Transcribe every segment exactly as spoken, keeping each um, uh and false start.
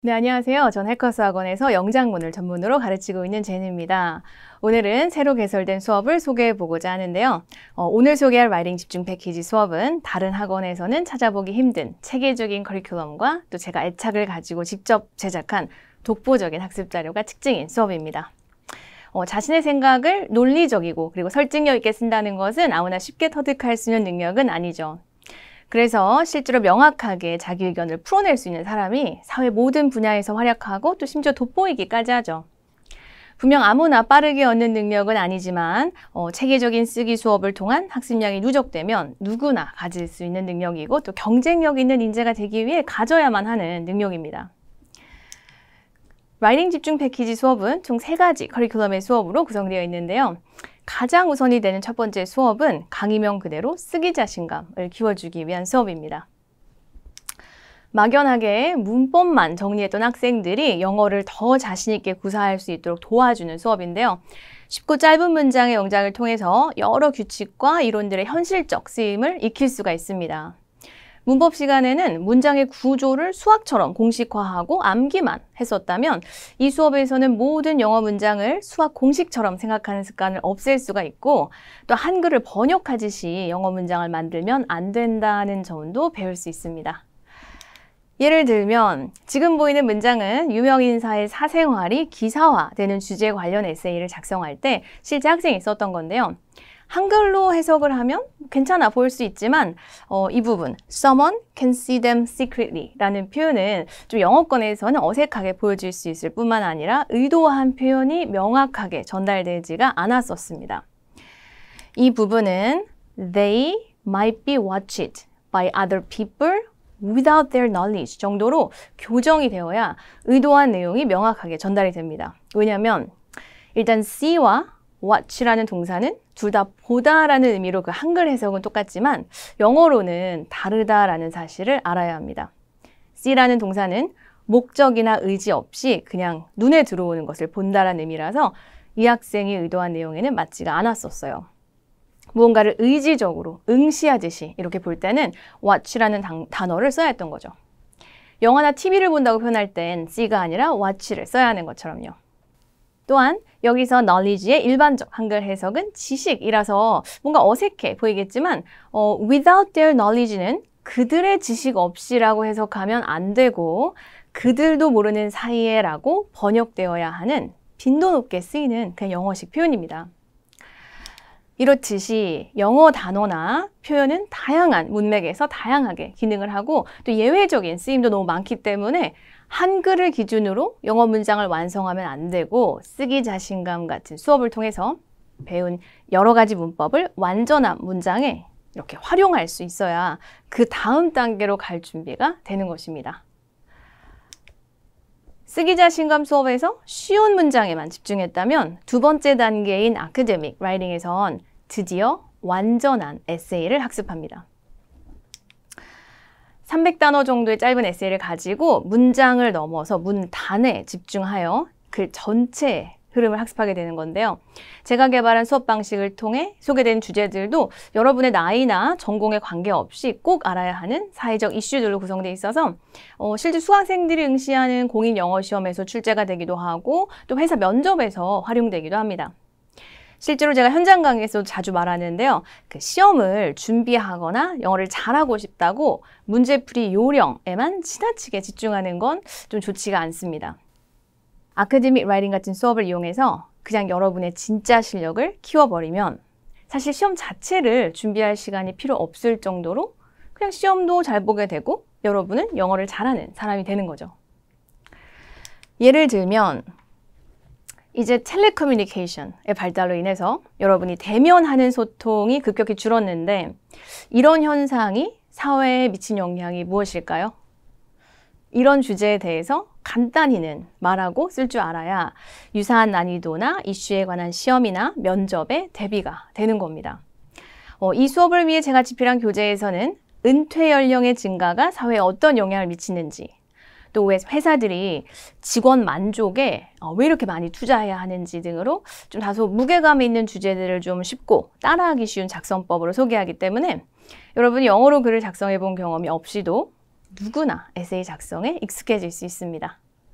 네, 안녕하세요. 전 해커스 학원에서 영장문을 전문으로 가르치고 있는 제니입니다. 오늘은 새로 개설된 수업을 소개해 보고자 하는데요. 어, 오늘 소개할 라이팅 집중 패키지 수업은 다른 학원에서는 찾아보기 힘든 체계적인 커리큘럼과 또 제가 애착을 가지고 직접 제작한 독보적인 학습 자료가 특징인 수업입니다. 어, 자신의 생각을 논리적이고 그리고 설득력 있게 쓴다는 것은 아무나 쉽게 터득할 수 있는 능력은 아니죠. 그래서 실제로 명확하게 자기 의견을 풀어낼 수 있는 사람이 사회 모든 분야에서 활약하고 또 심지어 돋보이기까지 하죠. 분명 아무나 빠르게 얻는 능력은 아니지만 어, 체계적인 쓰기 수업을 통한 학습량이 누적되면 누구나 가질 수 있는 능력이고 또 경쟁력 있는 인재가 되기 위해 가져야만 하는 능력입니다. 라이팅 집중 패키지 수업은 총 세 가지 커리큘럼의 수업으로 구성되어 있는데요. 가장 우선이 되는 첫 번째 수업은 강의명 그대로 쓰기 자신감을 키워주기 위한 수업입니다. 막연하게 문법만 정리했던 학생들이 영어를 더 자신 있게 구사할 수 있도록 도와주는 수업인데요. 쉽고 짧은 문장의 영작을 통해서 여러 규칙과 이론들의 현실적 쓰임을 익힐 수가 있습니다. 문법 시간에는 문장의 구조를 수학처럼 공식화하고 암기만 했었다면 이 수업에서는 모든 영어 문장을 수학 공식처럼 생각하는 습관을 없앨 수가 있고 또 한글을 번역하듯이 영어 문장을 만들면 안 된다는 점도 배울 수 있습니다. 예를 들면 지금 보이는 문장은 유명인사의 사생활이 기사화되는 주제에 관련 에세이를 작성할 때 실제 학생이 썼던 건데요. 한글로 해석을 하면 괜찮아 보일 수 있지만 어, 이 부분 Someone can see them secretly 라는 표현은 좀 영어권에서는 어색하게 보여질 수 있을 뿐만 아니라 의도한 표현이 명확하게 전달되지가 않았었습니다. 이 부분은 They might be watched by other people without their knowledge 정도로 교정이 되어야 의도한 내용이 명확하게 전달이 됩니다. 왜냐하면 일단 see와 watch라는 동사는 둘 다 보다라는 의미로 그 한글 해석은 똑같지만 영어로는 다르다라는 사실을 알아야 합니다. see라는 동사는 목적이나 의지 없이 그냥 눈에 들어오는 것을 본다라는 의미라서 이 학생이 의도한 내용에는 맞지가 않았었어요. 무언가를 의지적으로 응시하듯이 이렇게 볼 때는 watch라는 단, 단어를 써야 했던 거죠. 영화나 티비를 본다고 표현할 땐 see가 아니라 watch를 써야 하는 것처럼요. 또한 여기서 knowledge의 일반적 한글 해석은 지식이라서 뭔가 어색해 보이겠지만 어, without their knowledge는 그들의 지식 없이라고 해석하면 안 되고 그들도 모르는 사이에 라고 번역되어야 하는 빈도 높게 쓰이는 그냥 영어식 표현입니다. 이렇듯이 영어 단어나 표현은 다양한 문맥에서 다양하게 기능을 하고 또 예외적인 쓰임도 너무 많기 때문에 한글을 기준으로 영어 문장을 완성하면 안 되고 쓰기 자신감 같은 수업을 통해서 배운 여러 가지 문법을 완전한 문장에 이렇게 활용할 수 있어야 그 다음 단계로 갈 준비가 되는 것입니다. 쓰기 자신감 수업에서 쉬운 문장에만 집중했다면 두 번째 단계인 아카데믹 라이팅에선 드디어 완전한 에세이를 학습합니다. 삼백 단어 정도의 짧은 에세이를 가지고 문장을 넘어서 문단에 집중하여 글 전체의 흐름을 학습하게 되는 건데요. 제가 개발한 수업 방식을 통해 소개된 주제들도 여러분의 나이나 전공에 관계없이 꼭 알아야 하는 사회적 이슈들로 구성되어 있어서 어, 실제 수강생들이 응시하는 공인 영어 시험에서 출제가 되기도 하고 또 회사 면접에서 활용되기도 합니다. 실제로 제가 현장 강의에서도 자주 말하는데요. 그 시험을 준비하거나 영어를 잘하고 싶다고 문제풀이 요령에만 지나치게 집중하는 건 좀 좋지가 않습니다. 아카데믹 라이팅 같은 수업을 이용해서 그냥 여러분의 진짜 실력을 키워버리면 사실 시험 자체를 준비할 시간이 필요 없을 정도로 그냥 시험도 잘 보게 되고 여러분은 영어를 잘하는 사람이 되는 거죠. 예를 들면 이제 텔레커뮤니케이션의 발달로 인해서 여러분이 대면하는 소통이 급격히 줄었는데 이런 현상이 사회에 미친 영향이 무엇일까요? 이런 주제에 대해서 간단히는 말하고 쓸 줄 알아야 유사한 난이도나 이슈에 관한 시험이나 면접에 대비가 되는 겁니다. 어, 이 수업을 위해 제가 집필한 교재에서는 은퇴 연령의 증가가 사회에 어떤 영향을 미치는지 또 왜 회사들이 직원 만족에 왜 이렇게 많이 투자해야 하는지 등으로 좀 다소 무게감 있는 주제들을 좀 쉽고 따라하기 쉬운 작성법으로 소개하기 때문에 여러분이 영어로 글을 작성해 본 경험이 없이도 누구나 에세이 작성에 익숙해질 수 있습니다.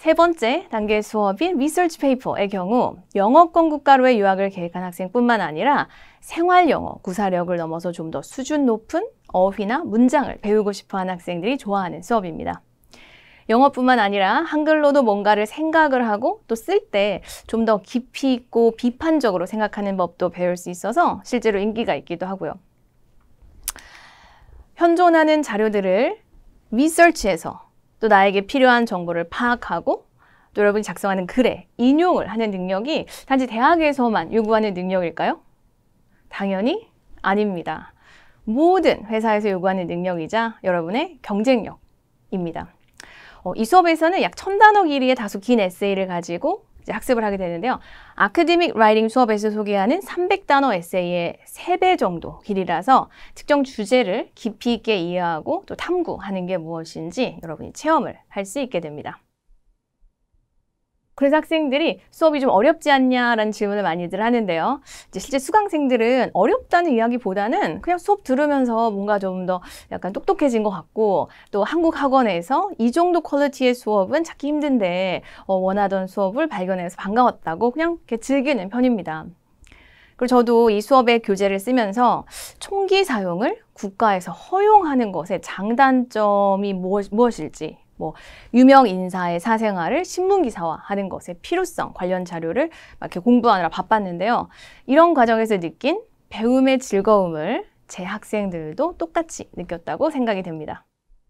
세 번째 단계 수업인 리서치 페이퍼의 경우 영어권 국가로의 유학을 계획한 학생뿐만 아니라 생활 영어 구사력을 넘어서 좀 더 수준 높은 어휘나 문장을 배우고 싶어하는 학생들이 좋아하는 수업입니다. 영어뿐만 아니라 한글로도 뭔가를 생각을 하고 또 쓸 때 좀 더 깊이 있고 비판적으로 생각하는 법도 배울 수 있어서 실제로 인기가 있기도 하고요. 현존하는 자료들을 리서치해서 또 나에게 필요한 정보를 파악하고 또 여러분이 작성하는 글에 인용을 하는 능력이 단지 대학에서만 요구하는 능력일까요? 당연히 아닙니다. 모든 회사에서 요구하는 능력이자 여러분의 경쟁력입니다. 어, 이 수업에서는 약 천 단어 길이의 다소 긴 에세이를 가지고 이제 학습을 하게 되는데요. 아카데믹 라이팅 수업에서 소개하는 삼백 단어 에세이의 세 배 정도 길이라서 특정 주제를 깊이 있게 이해하고 또 탐구하는 게 무엇인지 여러분이 체험을 할 수 있게 됩니다. 그래서 학생들이 수업이 좀 어렵지 않냐라는 질문을 많이들 하는데요. 이제 실제 수강생들은 어렵다는 이야기보다는 그냥 수업 들으면서 뭔가 좀 더 약간 똑똑해진 것 같고 또 한국 학원에서 이 정도 퀄리티의 수업은 찾기 힘든데 어, 원하던 수업을 발견해서 반가웠다고 그냥 이렇게 즐기는 편입니다. 그리고 저도 이 수업의 교재를 쓰면서 총기 사용을 국가에서 허용하는 것의 장단점이 무엇, 무엇일지 뭐 유명 인사의 사생활을 신문기사화하는 것의 필요성 관련 자료를 막 이렇게 공부하느라 바빴는데요. 이런 과정에서 느낀 배움의 즐거움을 제 학생들도 똑같이 느꼈다고 생각이 됩니다.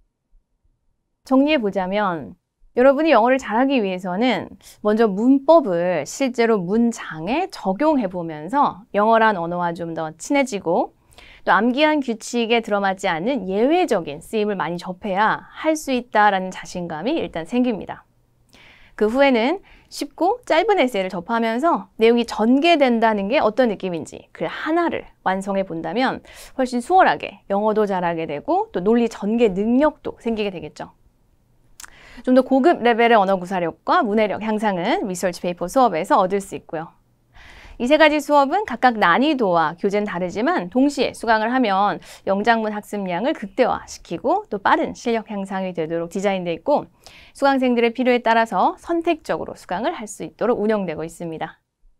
정리해보자면 여러분이 영어를 잘하기 위해서는 먼저 문법을 실제로 문장에 적용해보면서 영어란 언어와 좀 더 친해지고 또 암기한 규칙에 들어맞지 않는 예외적인 쓰임을 많이 접해야 할 수 있다라는 자신감이 일단 생깁니다. 그 후에는 쉽고 짧은 에세이를 접하면서 내용이 전개된다는 게 어떤 느낌인지 글 하나를 완성해 본다면 훨씬 수월하게 영어도 잘하게 되고 또 논리 전개 능력도 생기게 되겠죠. 좀 더 고급 레벨의 언어 구사력과 문해력 향상은 리서치 페이퍼 수업에서 얻을 수 있고요. 이 세 가지 수업은 각각 난이도와 교재는 다르지만 동시에 수강을 하면 영장문 학습량을 극대화시키고 또 빠른 실력 향상이 되도록 디자인되어 있고 수강생들의 필요에 따라서 선택적으로 수강을 할 수 있도록 운영되고 있습니다.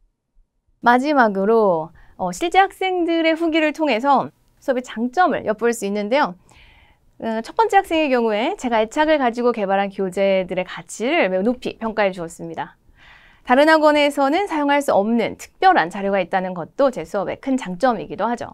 마지막으로 어, 실제 학생들의 후기를 통해서 수업의 장점을 엿볼 수 있는데요. 어, 첫 번째 학생의 경우에 제가 애착을 가지고 개발한 교재들의 가치를 매우 높이 평가해 주었습니다. 다른 학원에서는 사용할 수 없는 특별한 자료가 있다는 것도 제 수업의 큰 장점이기도 하죠.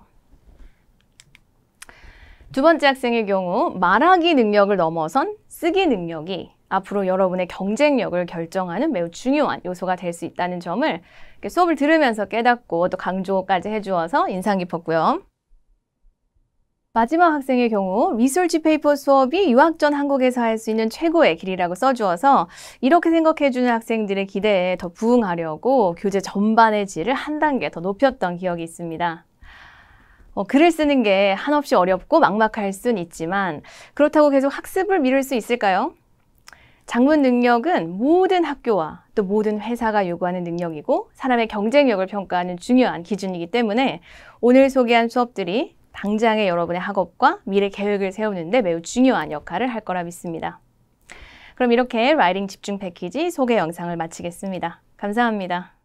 두 번째 학생의 경우 말하기 능력을 넘어선 쓰기 능력이 앞으로 여러분의 경쟁력을 결정하는 매우 중요한 요소가 될 수 있다는 점을 수업을 들으면서 깨닫고 또 강조까지 해주어서 인상 깊었고요. 마지막 학생의 경우 리서치 페이퍼 수업이 유학 전 한국에서 할 수 있는 최고의 길이라고 써주어서 이렇게 생각해주는 학생들의 기대에 더 부응하려고 교재 전반의 질을 한 단계 더 높였던 기억이 있습니다. 어, 글을 쓰는 게 한없이 어렵고 막막할 수는 있지만 그렇다고 계속 학습을 미룰 수 있을까요? 작문 능력은 모든 학교와 또 모든 회사가 요구하는 능력이고 사람의 경쟁력을 평가하는 중요한 기준이기 때문에 오늘 소개한 수업들이 당장의 여러분의 학업과 미래 계획을 세우는 데 매우 중요한 역할을 할 거라 믿습니다. 그럼 이렇게 라이팅 집중 패키지 소개 영상을 마치겠습니다. 감사합니다.